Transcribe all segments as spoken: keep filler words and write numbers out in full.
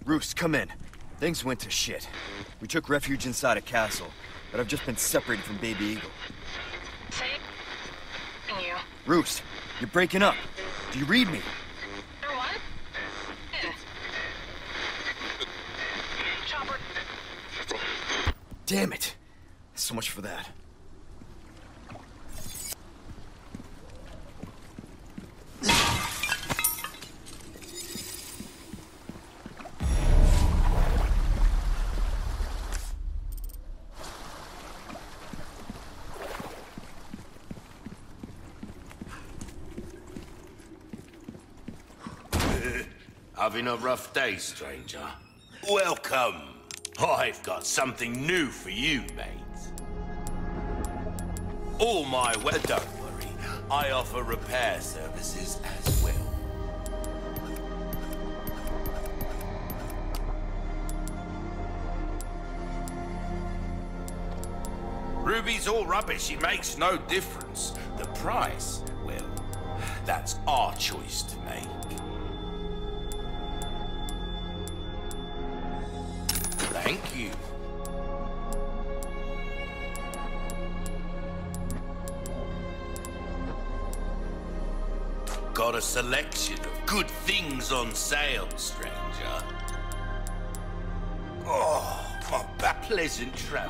Roost, come in. Things went to shit. We took refuge inside a castle, but I've just been separated from Baby Eagle. Say you. Roost, you're breaking up. Do you read me? Or what? In. Chopper. Damn it. So much for that. Having a rough day, stranger? Welcome. I've got something new for you, mate. All my well, don't worry. I offer repair services as well. Ruby's all rubbish. It makes no difference. The price, well, that's our choice to make. Thank you. Got a selection of good things on sale, stranger. Oh, my back. Pleasant travels.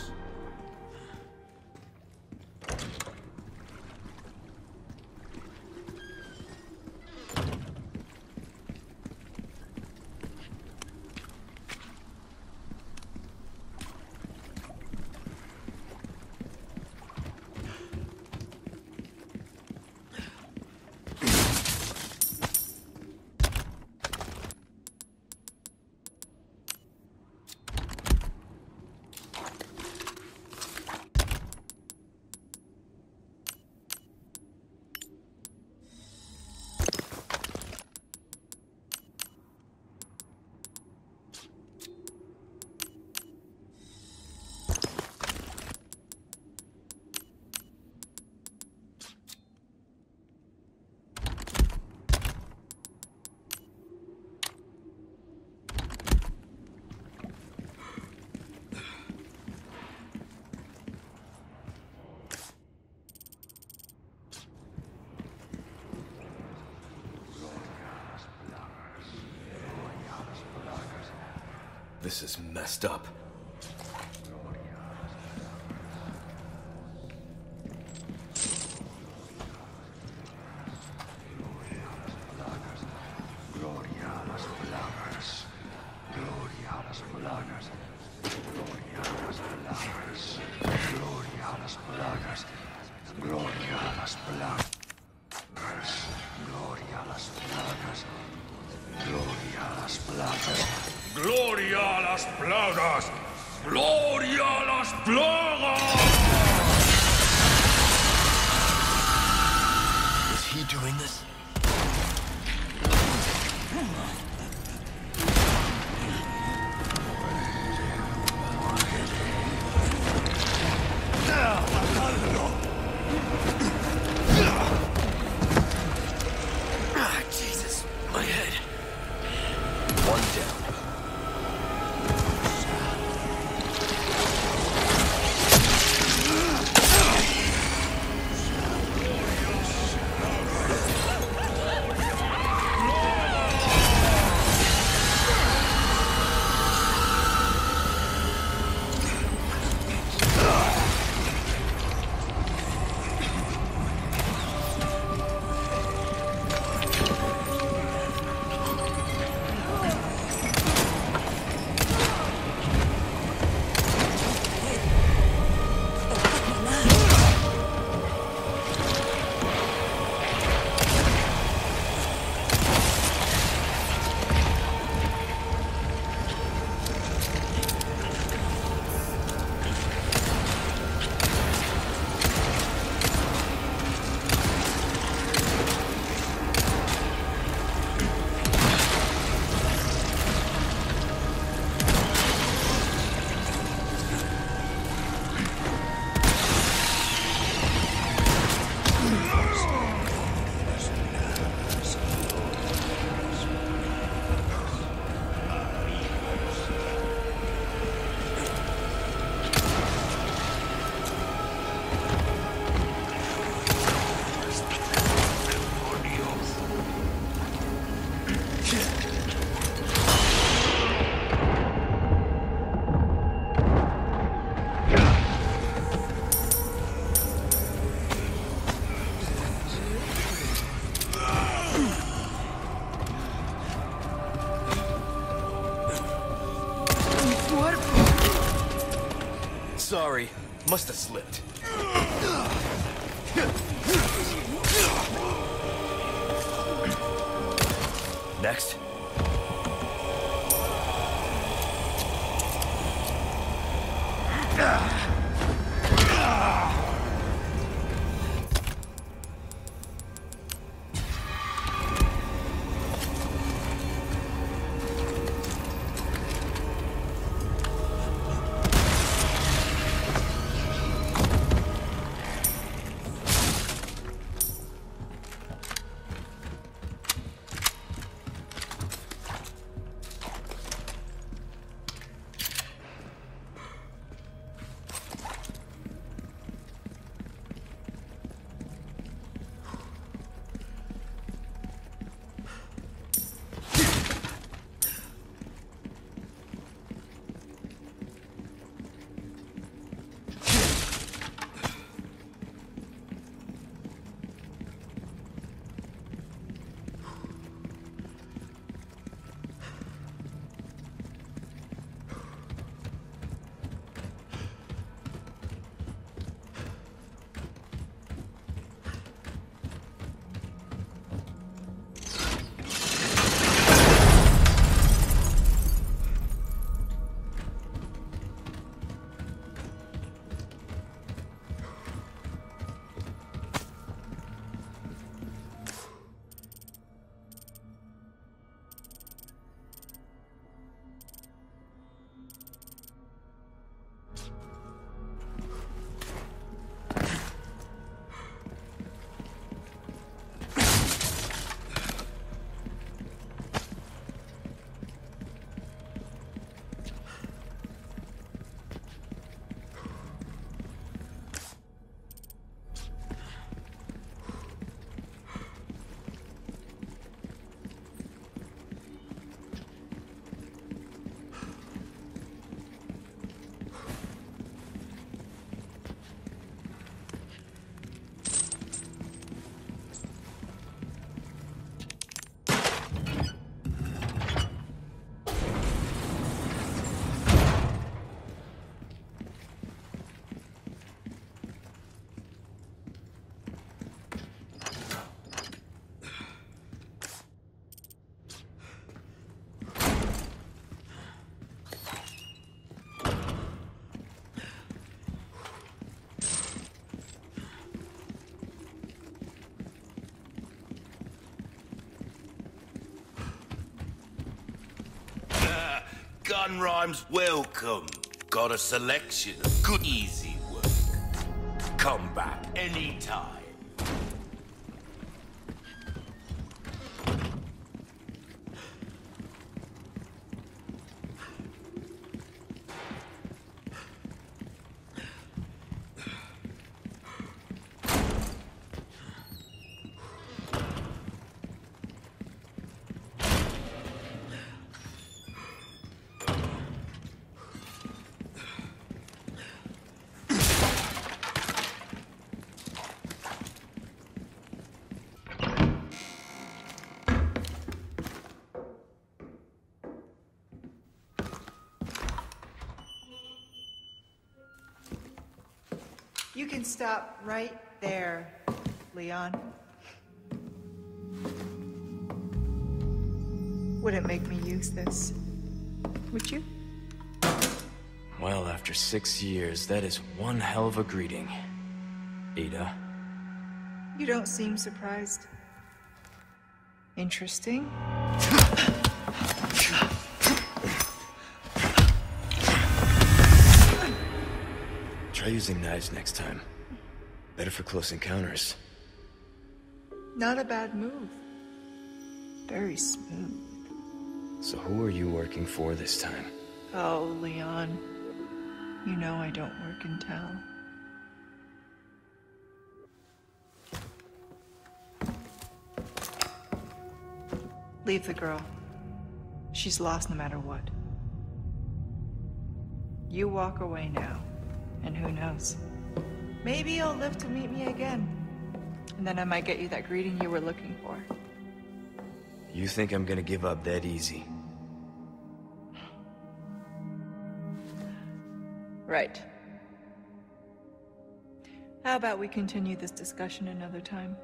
This is messed up. ¡Gloria a las plagas! ¡Gloria a las plagas! Is he doing this? Ah, Jesus, my head. One down. Sorry, must have slipped. Next. Gun Rhymes, welcome. Got a selection of good easy work. Come back anytime. You can stop right there, Leon. Wouldn't make me use this, would you? Well, after six years, that is one hell of a greeting, Ada. You don't seem surprised. Interesting. Try using knives next time. Better for close encounters. Not a bad move. Very smooth. So who are you working for this time? Oh, Leon. You know I don't work in town. Leave the girl. She's lost no matter what. You walk away now, and who knows? Maybe you'll live to meet me again. And then I might get you that greeting you were looking for. You think I'm gonna give up that easy? Right. How about we continue this discussion another time?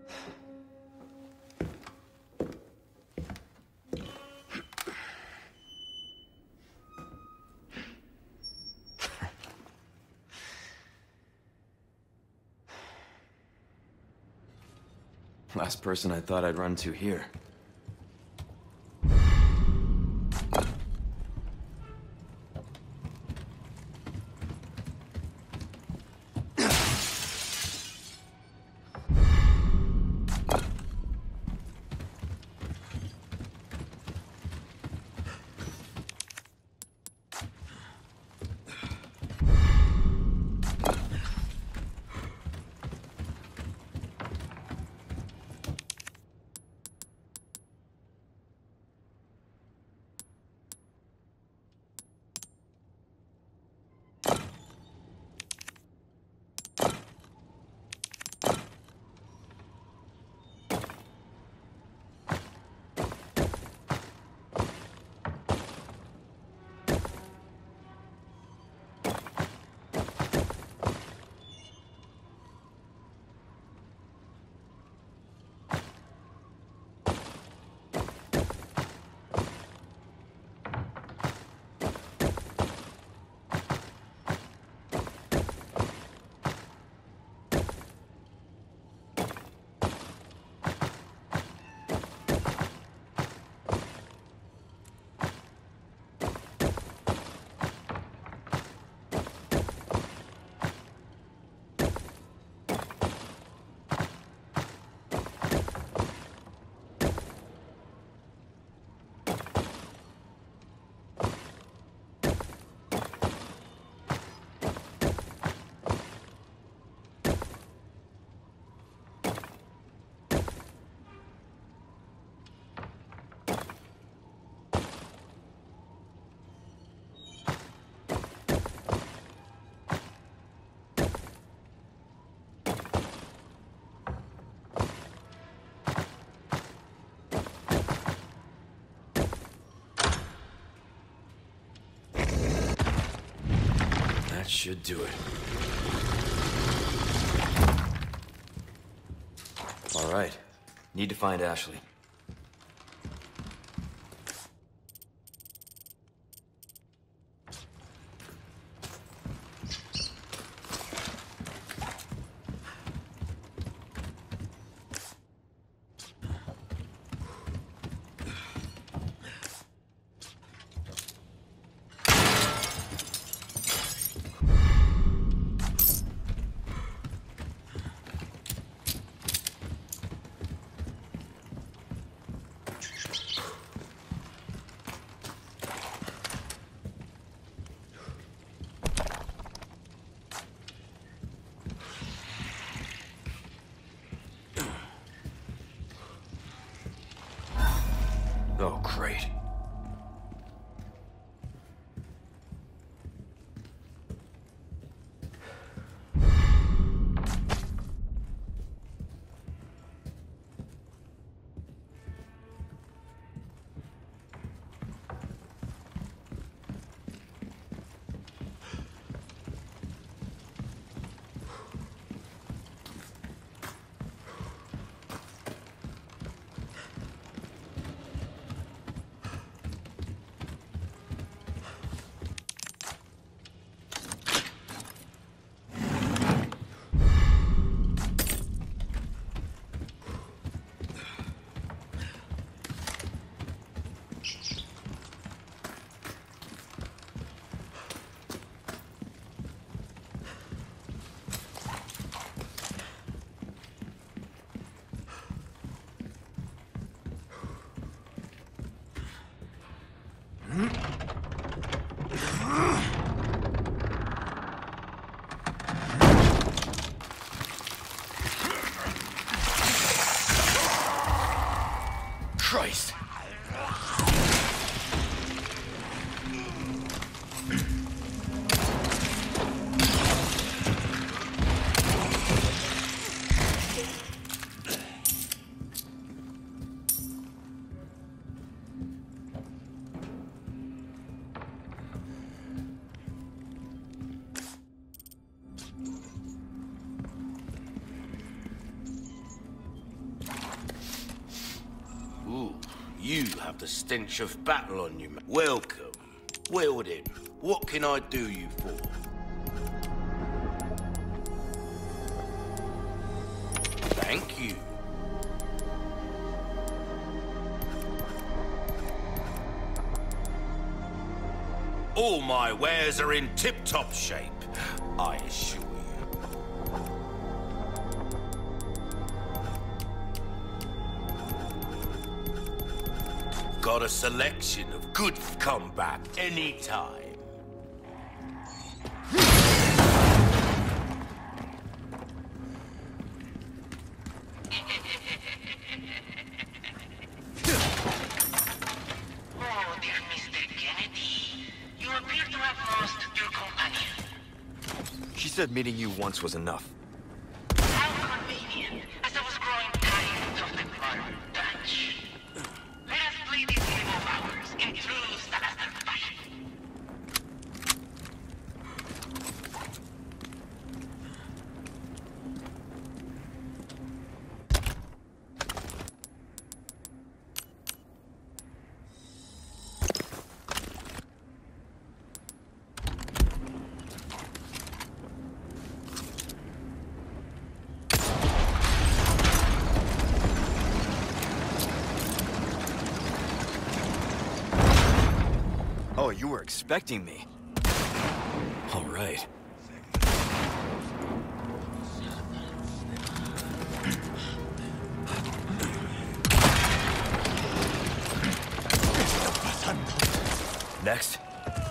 Last person I thought I'd run to here. That should do it. All right. Need to find Ashley. the stench of battle on you, man. Welcome. Well then, what can I do you for? Thank you. All my wares are in tip-top shape, I assure you. Got a selection of good come back anytime. Said meeting you once was enough. How convenient, as I was growing tired of the modern Dutch. Let us play these game of ours in true standard fashion. Oh, you were expecting me. All right. Next.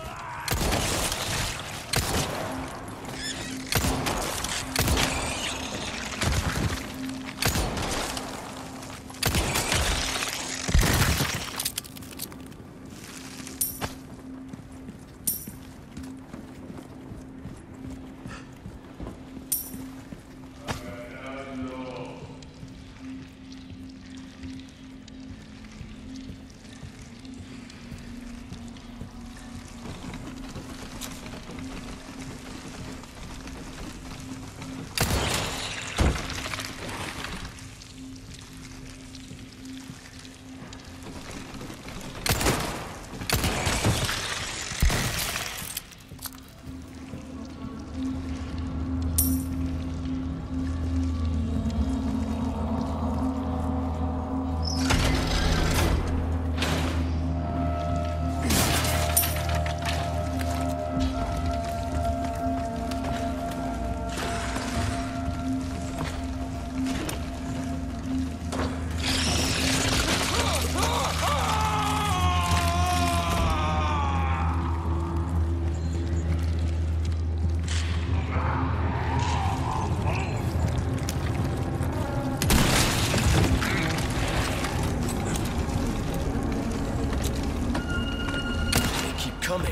Coming.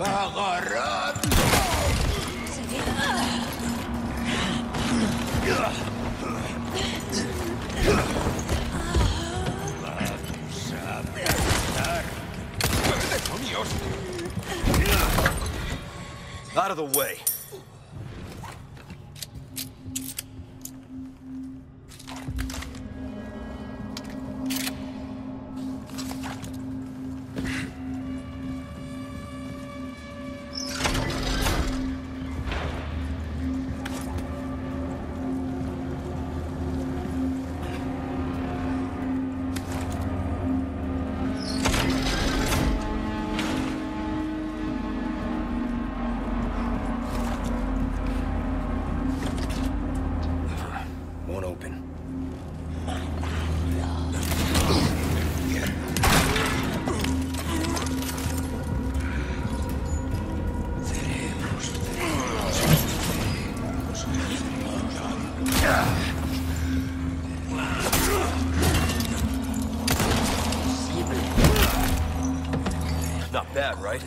Out of the way. Won't open. Not bad, right?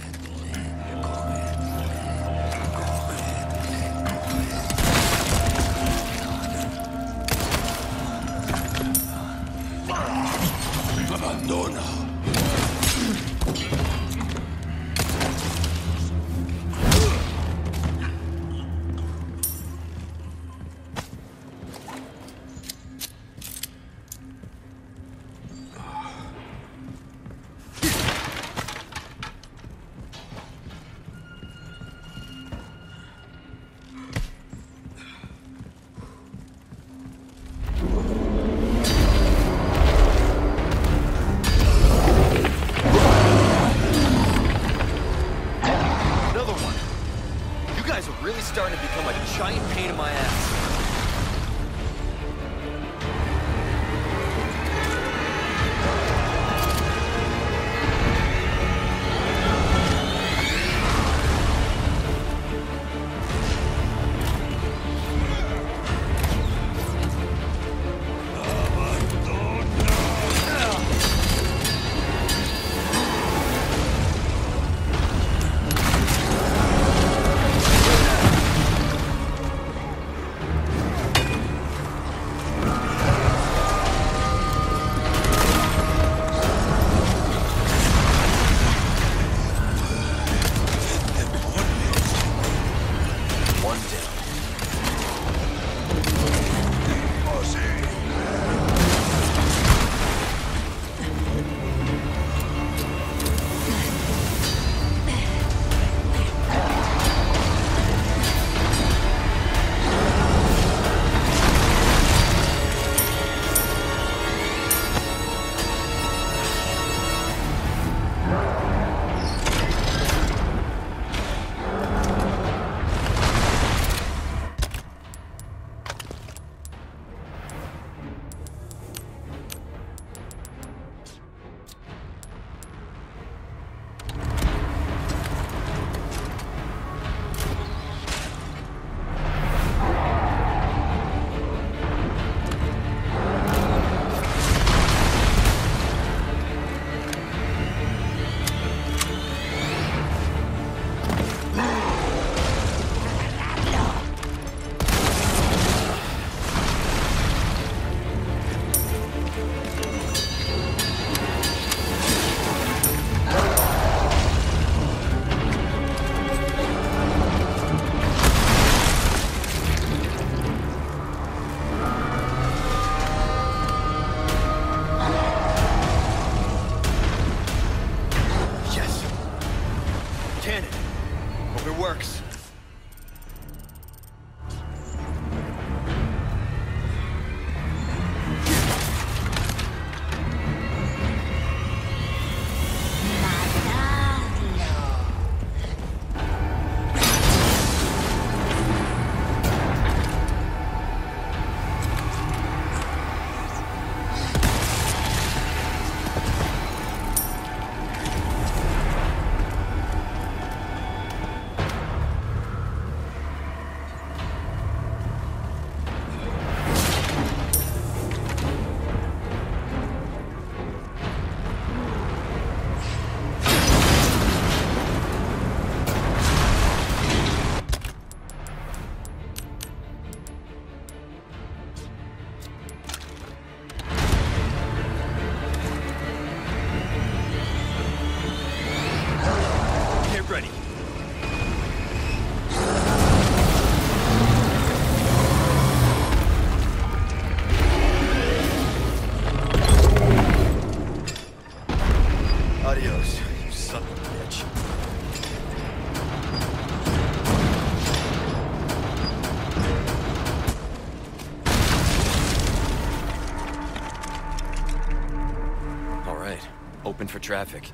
right. Open for traffic.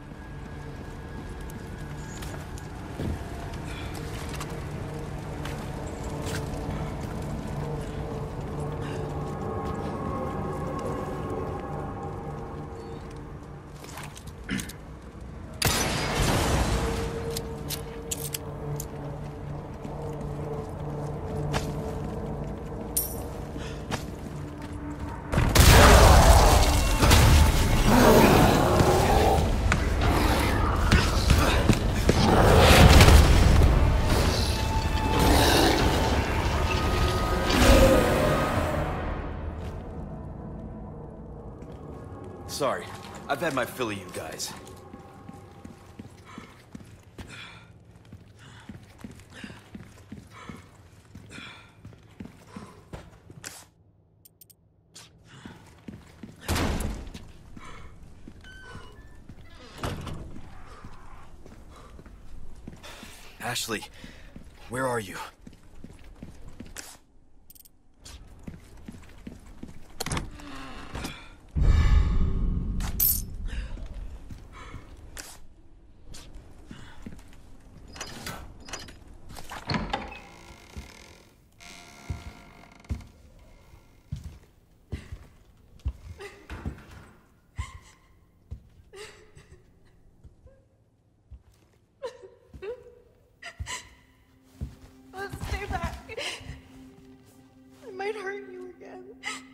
Sorry, I've had my fill of you guys. Ashley, where are you? Let's stay back. I might hurt you again.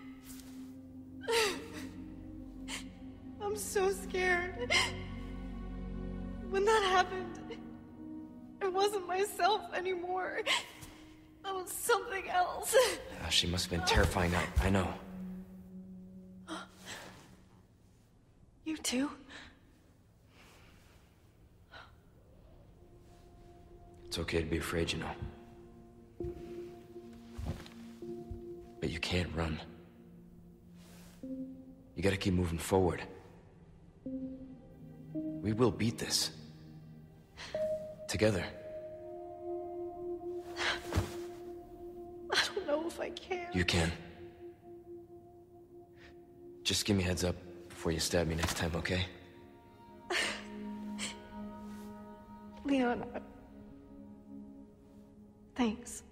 I'm so scared. When that happened, I wasn't myself anymore. I was something else. Uh, she must have been terrifying. I, I know. You too? It's okay to be afraid, you know. But you can't run. You gotta keep moving forward. We will beat this. Together. I don't know if I can. You can. Just give me a heads up before you stab me next time, okay? Leon, thanks.